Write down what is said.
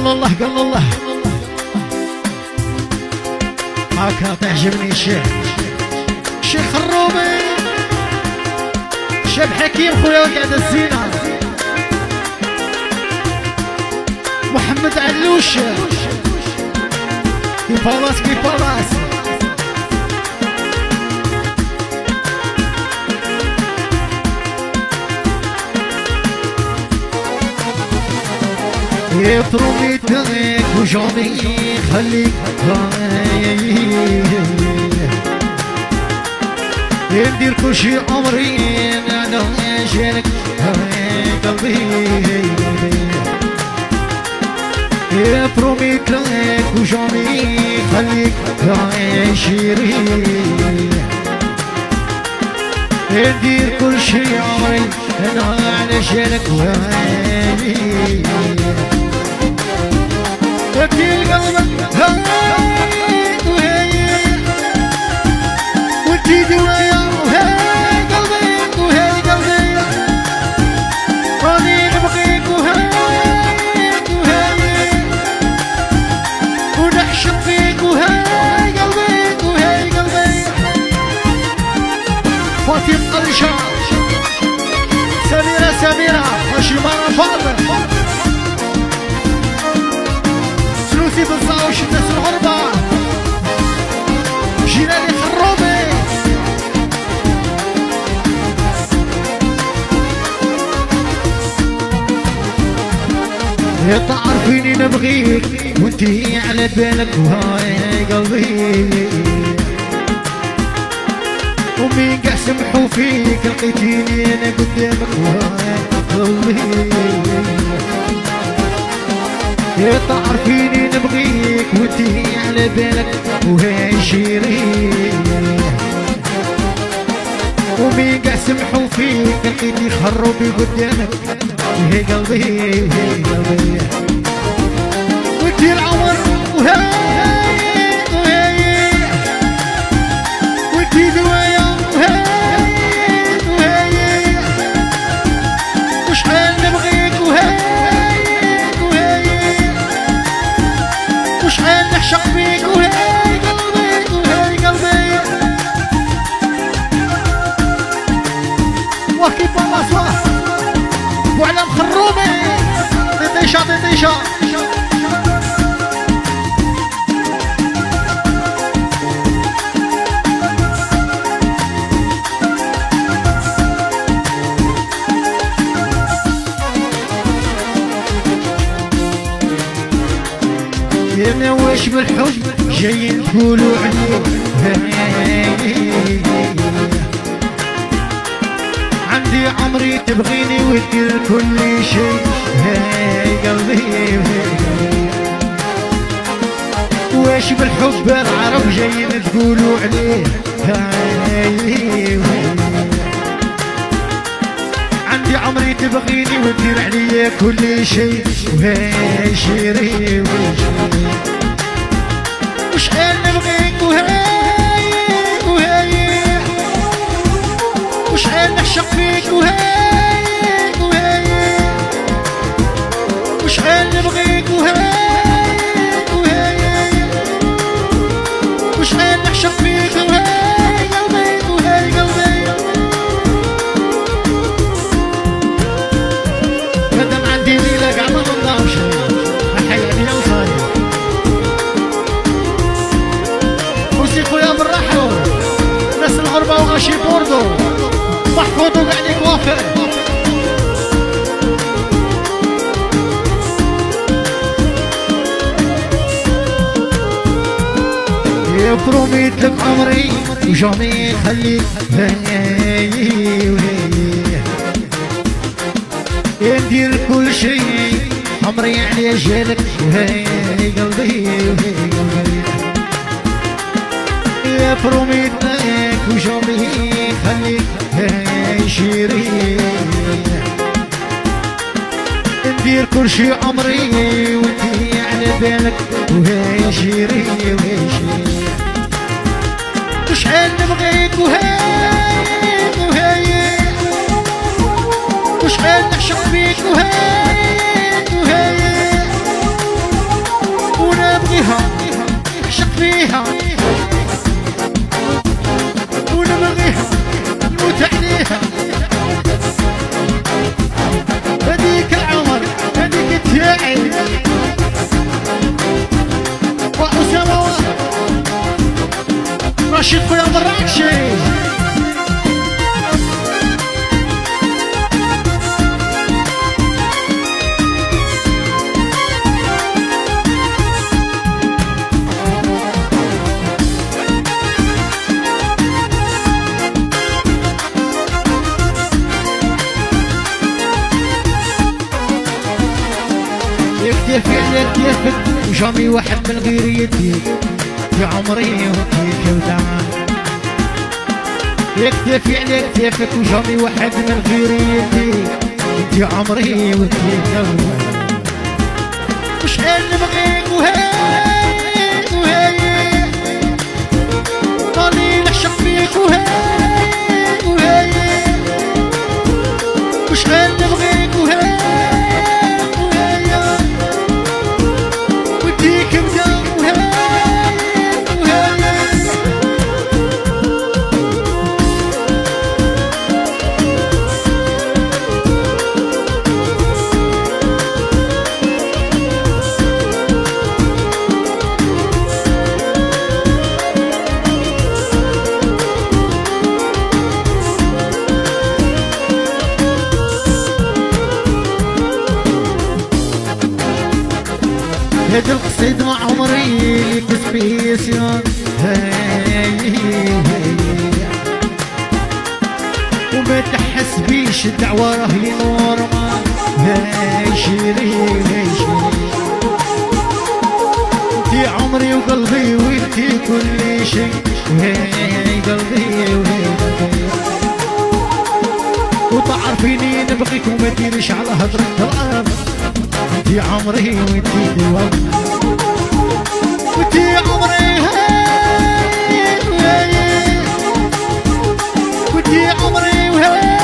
قال الله قال الله هاكا تعجبني الشيخ الشيخ الرومي شاب حكيم خويا وقعد الزينة محمد علوش كيفالاس كيفالاس يطرمي تغيك وجامي خليك ندير كل شي امري انا عشانك قلبي يطرمي تغيك وجامي خليك عشيري ندير كل شي امري انا علشانك وهاني وكيل قلبك هاي وهاي وانتي دوايا وهاي قلبي وهاي قلبي راني نبغيك وهاي وهاي ونعشق فيك وهاي قلبي وهاي قلبي فاطم قرشة سميرة سميرة وشمارة فاضل في بالصاوي شدة الغربة جيراني خروبي يا تعرفيني نبغيك وانتي على بالك وهاي قلبي ومين قاع سمحوا فيك لقيتيني انا قدامك وهاي قلبي يا تعرفيني نبغيك وانتي على بالك وهاي شيري ومين قاع سمحوا فيك لقيتني خروبي قدامك وهي قلبي وهي قلبي وانتي العمر وهاي وهاي وانتي دوايا وهاي وهاي وشحال نبغيك وهاي وشحال نعشق فيك وهاي قلبي وهاي قلبي وكيف بالله وعلم خرومي طيطيشة طيطيشة يا واش بالحب جايين تقولوا عليه عندي عمري تبغيني وتدير كل شيء هاي قلبي واش بالحب العرب جايين تقولوا عليه هاي عندي عمري تبغيني وتدير عليا كل شيء وهاي شيري وشحال نبغيك وهاي وهاي وشحال نعشق فيك وهاي وهاي وشحال نبغيك وهاي وهاي وشحال نعشق فيك وهاي قلبي وهاي قلبي مادام عندي ليلة قاع ما نضامش حياتي يا وصالي وسي خويا بالراحة ناس الغربة وغاشي بوردو محفوظ وقاعد يكوافر يا بروميت لك عمري وجامي خليك هاي وهاي ندير كل شيء عمري على جالك وهاي قلبي وهاي قلبي يا بروميت لك وجامي خليك هاي شيري ندير كل شي عمري وانتي على بالك وهاي شيري وهاي شيري وشحال نبغيك وهاي وهاي وشحال نعشق فيك وهاي وهاي اكتفي على كيفك وجامي واحد من غير يديك يا عمري وانتي كودعان. اكتفي على كيفك وجامي واحد من غير يديك انتي عمري وانتي كودعان. وشحال نبغيك وهاي وهاي راني نعشق فيك وهاي وهاي وشحال نبغيك وهاي وهاي وديك انت وهاي وهاي. هاد القصيد مع عمري اللي كسبيسيون وما تحس بيش الدعوة راهي نورمال. هاي شيري هاي شيري انتي عمري وقلبي وانتي كل شي. هاي قلبي وهاي قلبي وتعرفيني نبغيك وما ديريش على هضرة الأرض. انتي عمري وانتي دوام وانتي عمري هاي وهاي وانتي عمري وهاي